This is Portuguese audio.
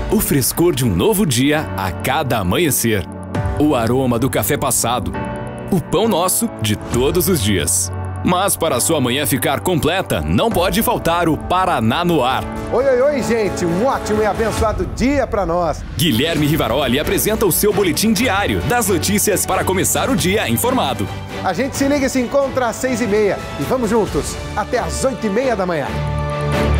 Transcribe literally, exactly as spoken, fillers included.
O frescor de um novo dia a cada amanhecer. O aroma do café passado. O pão nosso de todos os dias. Mas para a sua manhã ficar completa, não pode faltar o Paraná no Ar. Oi, oi, oi, gente! Um ótimo e abençoado dia para nós! Guilherme Rivaroli apresenta o seu boletim diário das notícias para começar o dia informado. A gente se liga e se encontra às seis e meia. E vamos juntos até às oito e meia da manhã.